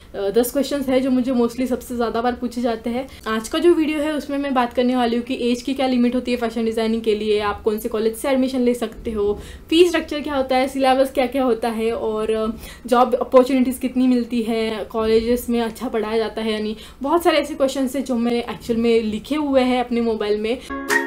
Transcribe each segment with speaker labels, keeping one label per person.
Speaker 1: 10 question है जो मुझे मोस्टली सबसे ज़्यादा बार पूछे जाते हैं। आज का जो वीडियो है उसमें मैं बात करने वाली हूँ कि एज की क्या लिमिट होती है फैशन डिज़ाइनिंग के लिए, आप कौन से कॉलेज से एडमिशन ले सकते हो, फीस स्ट्रक्चर क्या होता है, सिलेबस क्या क्या होता है और जॉब अपॉर्चुनिटीज़ कितनी मिलती है, कॉलेजेस में अच्छा पढ़ाया जाता है, यानी बहुत सारे ऐसे क्वेश्चन हैं जो मैंने एक्चुअल में लिखे हुए हैं अपने मोबाइल में।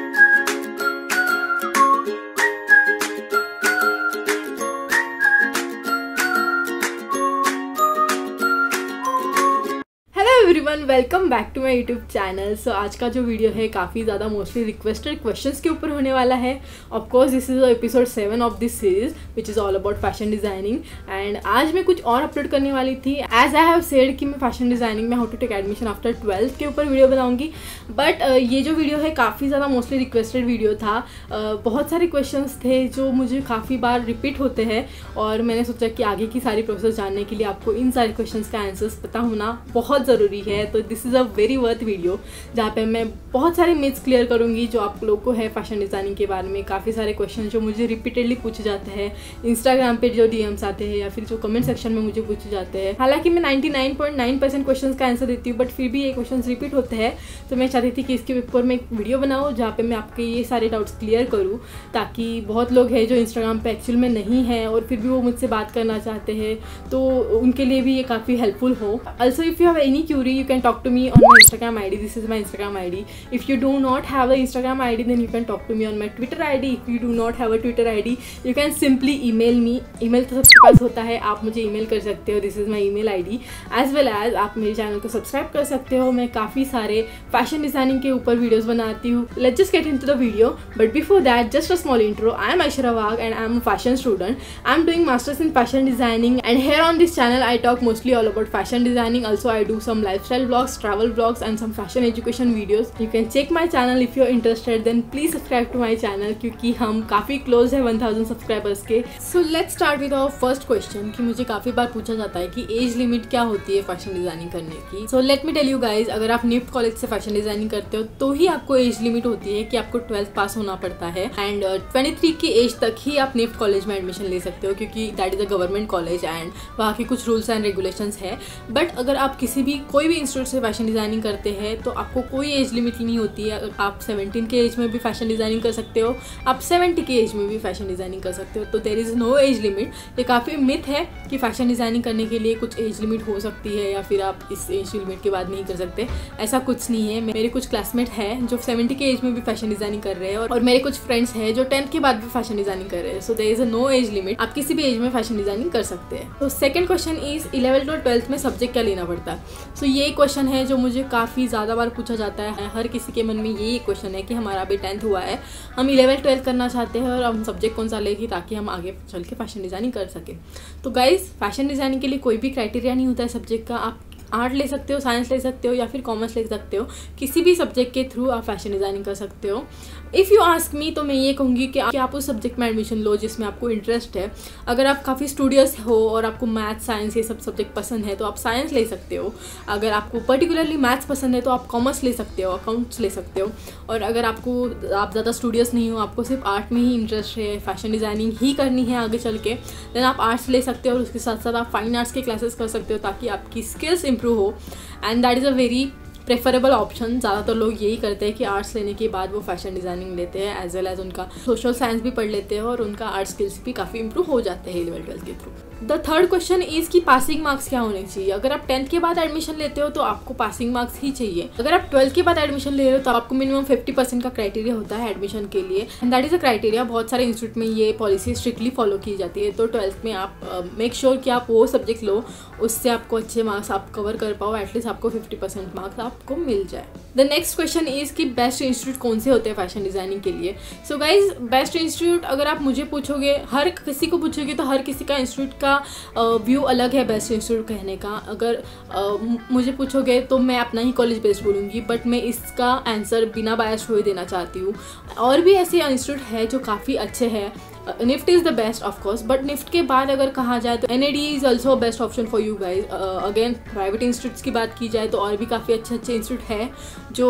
Speaker 1: Everyone, welcome back to my YouTube channel. So आज का जो वीडियो है काफ़ी ज़्यादा मोस्टली रिक्वेस्टेड क्वेश्चंस के ऊपर होने वाला है। Of course this is episode 7 of this series which is all about fashion designing. And आज मैं कुछ और अपलोड करने वाली थी। एज आई हैव सेड कि मैं फैशन डिज़ाइनिंग में how to take admission after 12th के ऊपर वीडियो बनाऊंगी, बट ये जो वीडियो है काफ़ी ज़्यादा मोस्टली रिक्वेस्टेड वीडियो था। बहुत सारे क्वेश्चंस थे जो मुझे काफ़ी बार रिपीट होते हैं और मैंने सोचा कि आगे की सारी प्रोसेस जानने के लिए आपको इन सारे क्वेश्चंस का आंसर्स पता होना बहुत ज़रूरी है। तो this is a very worth video जहाँ पे मैं बहुत सारे मिथ्स क्लियर करूँगी जो आप लोगों को है फैशन डिज़ाइनिंग के बारे में। काफ़ी सारे क्वेश्चन जो मुझे रिपीटेडली पूछे जाते हैं, इंस्टाग्राम पे जो डीएम्स आते हैं या फिर जो कमेंट सेक्शन में मुझे पूछे जाते हैं। हालांकि मैं 99.9% क्वेश्चन का आंसर देती हूँ, बट फिर भी ये क्वेश्चन रिपीट होते हैं। तो मैं चाहती थी कि इसके ऊपर मैं एक वीडियो बनाऊँ जहाँ पे मैं आपके ये सारे डाउट्स क्लियर करूँ, ताकि बहुत लोग हैं जो इंस्टाग्राम पे एक्चुअल में नहीं हैं और फिर भी वो मुझसे बात करना चाहते हैं, तो उनके लिए भी ये काफ़ी हेल्पफुल हो। Also if you have any query you can talk to me on my Instagram ID. This is my Instagram ID. If you do not have the Instagram ID, then you can talk to me on my Twitter ID. If you do not have a Twitter ID, you can simply email me. email तो सबके पास होता है, आप मुझे email कर सकते हो. This is my email ID. As well as आप मेरे चैनल को सब्सक्राइब कर सकते हो। मैं काफ़ी सारे फैशन डिज़ाइनिंग के ऊपर वीडियोज़ बनाती हूँ। Let's just get into the video. But before that, just a small intro. I am Aishara Wagh and I am a fashion student. I am doing masters in fashion designing, and here on this channel I talk mostly all about fashion designing. Also I do some lifestyle vlogs, travel vlogs and some fashion education videos. You can check my channel if you're interested. Then please subscribe to my channel क्योंकि हम काफ़ी close है 1000 subscribers के। So let's start with our first question कि मुझे काफ़ी बार पूछा जाता है कि एज लिमिट क्या होती है फैशन डिज़ाइनिंग करने की। So let me tell you guys, अगर आप निफ्ट कॉलेज से फैशन डिज़ाइनिंग करते हो तो ही आपको एज लिमिट होती है कि आपको 12th पास होना पड़ता है। एंड 23 की एज तक ही आप निफ्ट कॉलेज में एडमिशन ले सकते हो क्योंकि that is a government college and वहाँ की कुछ रूल्स एंड रेगुलेशंस है। बट अगर आप कोई भी इंस्टीट्यूट से फैशन डिज़ाइनिंग करते हैं तो आपको कोई एज लिमिट नहीं होती है। आप 17 के एज में भी फैशन डिज़ाइनिंग कर सकते हो, आप 70 के एज में भी फैशन डिज़ाइनिंग कर सकते हो। तो there is no age limit. ये काफ़ी मिथ है कि फैशन डिज़ाइनिंग करने के लिए कुछ एज लिमिट हो सकती है या फिर आप इस एज लिमिट के बाद नहीं कर सकते। ऐसा कुछ नहीं है। मेरे कुछ क्लासमेट हैं जो 70 के एज में भी फैशन डिज़ाइनिंग कर रहे हैं और मेरे कुछ फ्रेंड्स हैं जो 10th के बाद भी फैशन डिज़ाइनिंग कर रहे हैं। So there is no age limit, आप किसी भी एज में फैशन डिज़ाइनिंग कर सकते हैं। तो सेकेंड क्वेश्चन इज़ 11th और 12th में सब्जेक्ट क्या लेना पड़ता है। सो ये क्वेश्चन है जो मुझे काफ़ी ज़्यादा बार पूछा जाता है। हर किसी के मन में यही क्वेश्चन है कि हमारा अभी 10th हुआ है, हम 11th 12th करना चाहते हैं और हम सब्जेक्ट कौन सा लेंगे ताकि हम आगे चल के फैशन डिज़ाइनिंग कर सकें। तो गाइज, फैशन डिज़ाइनिंग के लिए कोई भी क्राइटेरिया नहीं होता है सब्जेक्ट का। आप आर्ट ले सकते हो, साइंस ले सकते हो या फिर कॉमर्स ले सकते हो। किसी भी सब्जेक्ट के थ्रू आप फैशन डिज़ाइनिंग कर सकते हो। इफ़ यू आस्क मी तो मैं ये कहूँगी कि आप उस सब्जेक्ट में एडमिशन लो जिसमें आपको इंटरेस्ट है। अगर आप काफ़ी स्टूडियस हो और आपको मैथ साइंस ये सब सब्जेक्ट पसंद है तो आप साइंस ले सकते हो। अगर आपको पर्टिकुलरली मैथ्स पसंद है तो आप कॉमर्स ले सकते हो, अकाउंट्स ले सकते हो। और अगर आप ज़्यादा स्टूडियस नहीं हो, आपको सिर्फ आर्ट में ही इंटरेस्ट है, फैशन डिज़ाइनिंग ही करनी है आगे चल के, देन आप आर्ट्स ले सकते हो और उसके साथ साथ आप फाइन आर्ट्स के क्लासेस कर सकते हो ताकि आपकी स्किल्स इंप्रूव हो। And that is a very preferable option. ज़्यादातर लोग यही करते हैं कि आर्ट्स लेने के बाद वो फैशन डिज़ाइनिंग लेते हैं, एज वेल एज उनका सोशल साइंस भी पढ़ लेते हैं और उनका आर्ट स्किल्स भी काफ़ी इंप्रूव हो जाते हैं 11th 12th के थ्रू। द थर्ड क्वेश्चन इज़ कि पासिंग मार्क्स क्या होने चाहिए। अगर आप 10th के बाद एडमिशन लेते हो तो आपको पासिंग मार्क्स ही चाहिए। अगर आप 12th के बाद एडमिशन ले रहे हो तो आपको मिनिमम 50% का क्राइटेरिया होता है एडमिशन के लिए, and that is a criteria. बहुत सारे इंस्टीट्यूट में ये पॉलिसी स्ट्रिक्टली फॉलो की जाती है। तो 12th में आप मेक श्योर कि आप वो सब्जेक्ट लो, उससे आपको अच्छे मार्क्स आप कवर कर पाओ, एटलीस्ट आपको 50% मार्क्स आपको मिल जाए। द नेक्स्ट क्वेश्चन इज़ कि बेस्ट इंस्टीट्यूट कौन से होते हैं फैशन डिज़ाइनिंग के लिए। सो गाइज, बेस्ट इंस्टीट्यूट अगर आप मुझे पूछोगे, हर किसी को पूछोगे तो हर किसी का इंस्टीट्यूट का व्यू अलग है बेस्ट इंस्टीट्यूट कहने का। अगर मुझे पूछोगे तो मैं अपना ही कॉलेज बेस्ट बोलूँगी, बट मैं इसका आंसर बिना बायस हुए देना चाहती हूँ। और भी ऐसे इंस्टीट्यूट है जो काफ़ी अच्छे हैं। NIFT is the best of course, but NIFT के बाद अगर कहा जाए तो NAD is also best option for you guys. Again private institutes की बात की जाए तो और भी काफ़ी अच्छे इंस्टीट्यूट है जो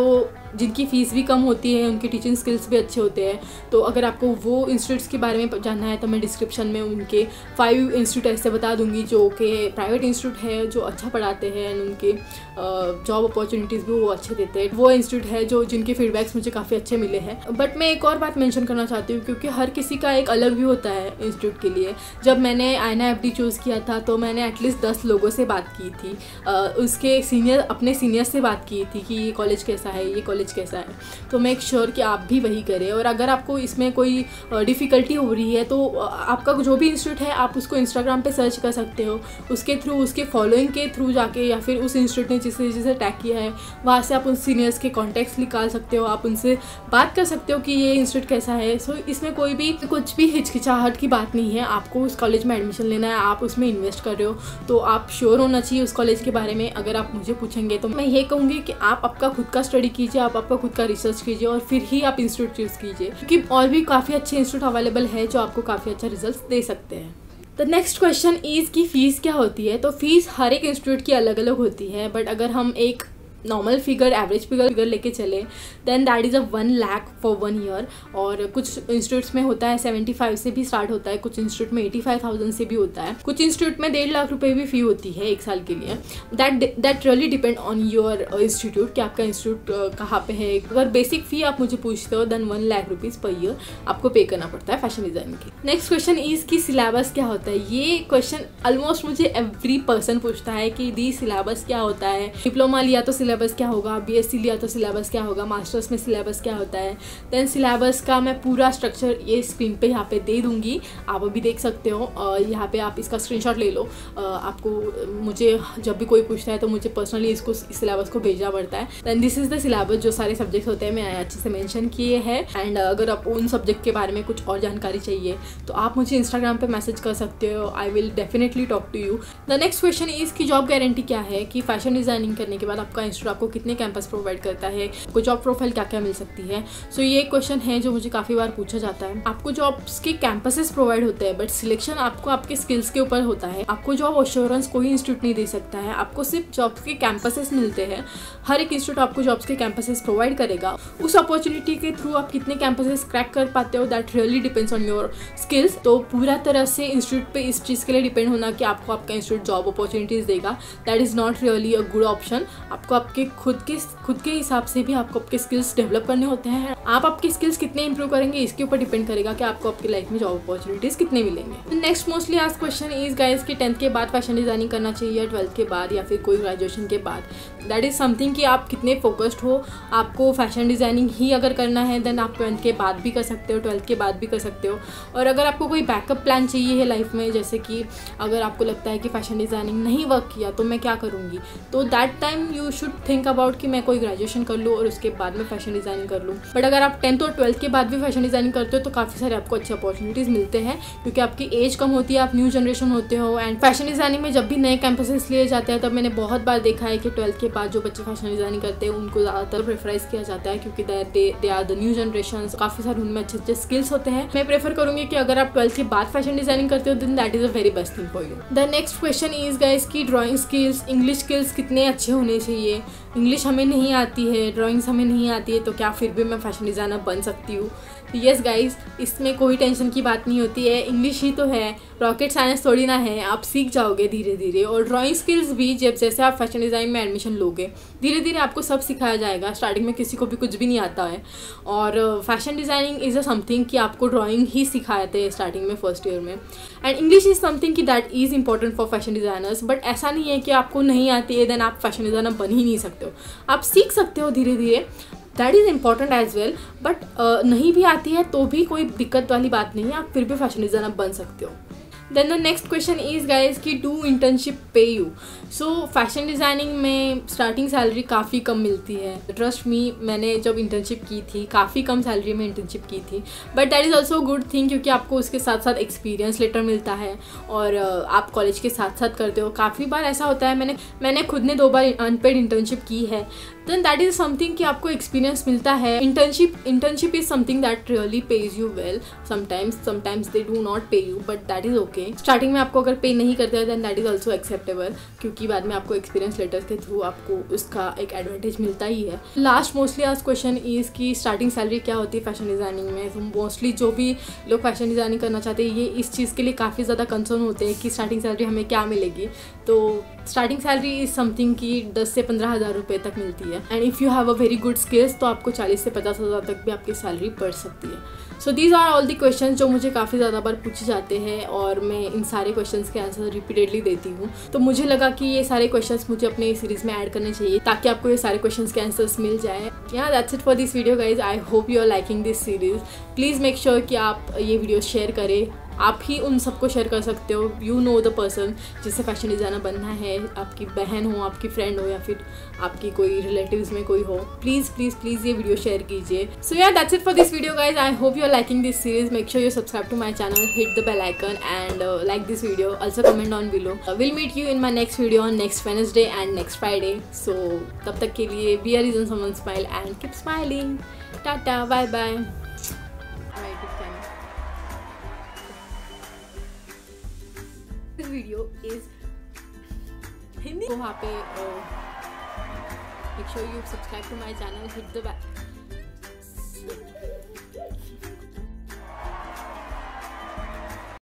Speaker 1: जिनकी फ़ीस भी कम होती है, उनके टीचिंग स्किल्स भी अच्छे होते हैं। तो अगर आपको वो इंस्टीट्यूट्स के बारे में जानना है तो मैं डिस्क्रिप्शन में उनके 5 इंस्टीट्यूट ऐसे बता दूंगी जो कि प्राइवेट इंस्टीट्यूट है, जो अच्छा पढ़ाते हैं एंड उनके जॉब अपॉर्चुनिटीज़ भी वो अच्छे देते हैं। वो इंस्टीट्यूट है जो जिनके फीडबैक्स मुझे काफ़ी अच्छे मिले हैं। बट मैं एक और बात मेंशन करना चाहती हूँ, क्योंकि हर किसी का एक अलग व्यू होता है इंस्टीट्यूट के लिए। जब मैंने INA-FD चूज़ किया था तो मैंने एटलीस्ट 10 लोगों से बात की थी, उसके अपने सीनियर से बात की थी कि ये कॉलेज कैसा है, ये कॉलेज कैसा है। तो मेक श्योर कि आप भी वही करें। और अगर आपको इसमें कोई डिफ़िकल्टी हो रही है तो आपका जो भी इंस्टीट्यूट है आप उसको इंस्टाग्राम पे सर्च कर सकते हो, उसके थ्रू, उसके फॉलोइंग के थ्रू जाके, या फिर उस इंस्टीट्यूट ने जिसे टैग किया है वहाँ से आप उन सीनियर्स के कॉन्टैक्ट्स निकाल सकते हो, आप उनसे बात कर सकते हो कि ये इंस्टीट्यूट कैसा है। सो इसमें कुछ भी हिचकिचाहट की बात नहीं है। आपको उस कॉलेज में एडमिशन लेना है, आप उसमें इन्वेस्ट कर रहे हो तो आप श्योर होना चाहिए उस कॉलेज के बारे में। अगर आप मुझे पूछेंगे तो मैं ये कहूँगी कि आप आपका खुद का स्टडी कीजिए, आप आपका खुद का रिसर्च कीजिए और फिर ही आप इंस्टीट्यूट चूज़ कीजिए, क्योंकि और भी काफ़ी अच्छे इंस्टीट्यूट अवेलेबल है जो आपको काफ़ी अच्छा रिजल्ट दे सकते हैं। द नेक्स्ट क्वेश्चन इज़ कि फ़ीस क्या होती है। तो फीस हर एक इंस्टीट्यूट की अलग अलग होती है, बट अगर हम एक नॉर्मल फिगर, एवरेज फिगर लेके चले then that is 1 lakh for 1 year. और कुछ इंस्टीट्यूट्स में होता है 75 से भी स्टार्ट होता है, कुछ इंस्टीट्यूट में 85,000 से भी होता है, कुछ इंस्टीट्यूट में 1.5 लाख रुपए भी फ़ी होती है 1 साल के लिए। That really depend on your institute कि आपका इंस्टीट्यूट कहाँ पे है। अगर बेसिक फ़ी आप मुझे पूछते हो then 1 lakh rupees per year आपको पे करना पड़ता है फैशन डिज़ाइनिंग की। नेक्स्ट क्वेश्चन इज़ कि सिलेबस क्या होता है। ये क्वेश्चन ऑलमोस्ट मुझे एवरी पर्सन पूछता है कि दी सिलेबस क्या होता है, डिप्लोमा लिया तो सिलेबस क्या होगा, BSc लिया तो सिलेबस क्या होगा, मास्टर्स में सिलेबस क्या होता है। देन सिलेबस का मैं पूरा स्ट्रक्चर ये स्क्रीन पे यहाँ पे दे दूँगी, आप अभी देख सकते हो। यहाँ पे आप इसका स्क्रीनशॉट ले लो। आपको मुझे जब भी कोई पूछता है तो मुझे पर्सनली इसको सिलेबस को भेजना पड़ता है। Then this is the syllabus, जो सारे सब्जेक्ट्स होते हैं मैं अच्छे से मेंशन किए हैं। एंड अगर आप उन सब्जेक्ट के बारे में कुछ और जानकारी चाहिए तो आप मुझे इंस्टाग्राम पे मैसेज कर सकते हो, I will definitely talk to you. The next question is की जॉब गारंटी क्या है, कि फैशन डिज़ाइनिंग करने के बाद आपका इंस्टीट्यूट आपको कितने कैंपस प्रोवाइड करता है, कोई जॉब प्रोफाइल क्या क्या मिल सकती है। सो ये क्वेश्चन है जो मुझे काफ़ी बार पूछा जाता है। आपको जॉब्स के कैंपसेस प्रोवाइड होते हैं बट सिलेक्शन आपको आपके स्किल्स के ऊपर होता है। आपको जॉब अश्योरेंस कोई इंस्टीट्यूट नहीं दे सकता है, आपको सिर्फ जॉब्स के कैंपसेस मिलते हैं। हर एक इंस्टीट्यूट आपको जॉब्स के कैंपसेस प्रोवाइड करेगा। उस अपॉर्चुनिटी के थ्रू आप कितने कैंपसेस क्रैक कर पाते हो that really depends on your skills. तो पूरा तरह से इंस्टीट्यूट पे इस चीज़ के लिए डिपेंड होना कि आपको आपका इंस्टीट्यूट जॉब अपॉर्चुनिटीज़ देगा, that is not really a good option. आपको आपके खुद के हिसाब से भी आपको आपके स्किल्स डेवलप करने होते हैं। आप आपके स्किल्स कितने इंप्रूव करेंगे इसके ऊपर डिपेंड करेगा कि आपको आपकी लाइफ में जॉब अपॉर्चुनिटीज़ कितने मिलेंगे। Next mostly asked question is guys कि 10th के बाद फैशन डिज़ाइनिंग करना चाहिए, 12th के बाद या फिर कोई ग्रेजुएशन के बाद। दैट इज़ समथिंग कि आप कितने फोकस्ड हो। आपको फैशन डिज़ाइनिंग ही अगर करना है देन आप 10th के बाद भी कर सकते हो, 12th के बाद भी कर सकते हो। और अगर आपको कोई बैकअप प्लान चाहिए है लाइफ में, जैसे कि अगर आपको लगता है कि फैशन डिज़ाइनिंग नहीं वर्क किया तो मैं क्या करूँगी, तो that time you should think about कि मैं कोई ग्रेजुएशन कर लूँ और उसके बाद में फैशन डिज़ाइनिंग कर लूँ। बट अगर आप 10th और 12th के बाद भी फैशन डिज़ाइनिंग करते हो तो काफ़ी सारे आपको अच्छे अपॉर्चुनिटीज़ मिलते हैं, क्योंकि आपकी एज कम होती है, आप न्यू जनरेशन होते हो। एंड फैशन डिज़ाइनिंग में जब भी नए कैंपसेस लिए जाते हैं तब मैंने बहुत बार देखा है कि 12th के बाद जो बच्चे फैशन डिज़ाइनिंग करते हैं उनको ज़्यादातर प्रेफराइज किया जाता है, क्योंकि they are the new generation. काफ़ी सारे उनमें अच्छे अच्छे स्किल्स होते हैं। मैं प्रेफर करूँगी कि अगर आप 12th के बाद फैशन डिज़ाइनिंग करते हो then that is a very best thing for you. The next question is guys की ड्राइंग स्किल्स, इंग्लिश स्किल्स कितने अच्छे होने चाहिए। इंग्लिश हमें नहीं आती है, ड्राइंग्स हमें नहीं आती है, तो क्या फिर भी मैं फैशन डिज़ाइनर बन सकती हूँ? यस गाइज, इसमें कोई टेंशन की बात नहीं होती है। इंग्लिश ही तो है, रॉकेट साइंस थोड़ी ना है, आप सीख जाओगे धीरे धीरे। और ड्राइंग स्किल्स भी जैसे आप फैशन डिज़ाइन में एडमिशन लोगे धीरे धीरे आपको सब सिखाया जाएगा। स्टार्टिंग में किसी को भी कुछ भी नहीं आता है। और fashion designing is a something कि आपको ड्राइंग ही सिखाते हैं स्टार्टिंग में, फर्स्ट ईयर में। एंड इंग्लिश इज़ समथिंग कि that is important for fashion designers. But ऐसा नहीं है कि आपको नहीं आती है देन आप फैशन डिज़ाइनर बन ही नहीं सकते हो। आप सीख सकते हो धीरे धीरे, that is important as well. But नहीं भी आती है तो भी कोई दिक्कत वाली बात नहीं है, आप फिर भी फैशन डिज़ाइनर बन सकते हो। Then the next question is guys कि do internship pay you. So fashion designing में स्टार्टिंग सैलरी काफ़ी कम मिलती है। ट्रस्ट मी, मैंने जब इंटर्नशिप की थी काफ़ी कम सैलरी में इंटर्नशिप की थी, but that is also good thing, क्योंकि आपको उसके साथ साथ एक्सपीरियंस लेटर मिलता है और आप कॉलेज के साथ साथ करते हो। काफ़ी बार ऐसा होता है, मैंने खुद ने 2 बार अनपेड इंटर्नशिप की है, देन दैट इज़ समथिंग कि आपको एक्सपीरियंस मिलता है। Internship is something that really pays you well. Sometimes they do not pay you, but that is okay. Okay. Starting में आपको अगर पे नहीं करते हैं then that is also acceptable, क्योंकि बाद में आपको एक्सपीरियंस लेटर के थ्रू आपको उसका एक एडवांटेज मिलता ही है। लास्ट मोस्टली आज क्वेश्चन इज़ कि स्टार्टिंग सैलरी क्या होती है फैशन डिज़ाइनिंग में। तो मोस्टली जो भी लोग फैशन डिज़ाइनिंग करना चाहते हैं ये इस चीज़ के लिए काफ़ी ज़्यादा कंसर्न होते हैं कि स्टार्टिंग सैलरी हमें क्या मिलेगी। तो स्टार्टिंग सैलरी इज़ समथिंग कि 10 से 15,000 रुपये तक मिलती है। And if you have a very good skills तो आपको 40 से 50,000 तक भी आपकी सैलरी बढ़ सकती है। So these are all the questions जो मुझे काफ़ी ज़्यादा बार पूछे जाते हैं और मैं इन सारे क्वेश्चंस के आंसर रिपीटेडली देती हूँ। तो मुझे लगा कि ये सारे क्वेश्चंस मुझे अपने इस सीरीज़ में ऐड करने चाहिए ताकि आपको ये सारे क्वेश्चंस के आंसर्स मिल जाए। Yeah that's it for this video guys. I hope you are liking this series. Please make sure कि आप ये वीडियो शेयर करें। आप ही उन सबको शेयर कर सकते हो, यू नो द पर्सन जिससे फैशन डिज़ाइनर बनना है, आपकी बहन हो, आपकी फ्रेंड हो, या फिर आपकी कोई रिलेटिव्स में कोई हो। प्लीज़ प्लीज़ प्लीज़ ये वीडियो शेयर कीजिए। So yeah that's it for this video guys. I hope you are liking this series. Make sure you subscribe to my channel, hit the bell icon and like this video. Also comment on below. Will meet you in my next video on next Wednesday and next Friday. So तब तक के लिए be a reason someone smile and keep smiling. Tata, bye bye. Video is Hindi. वहाँ पे make sure you subscribe to my channel, hit the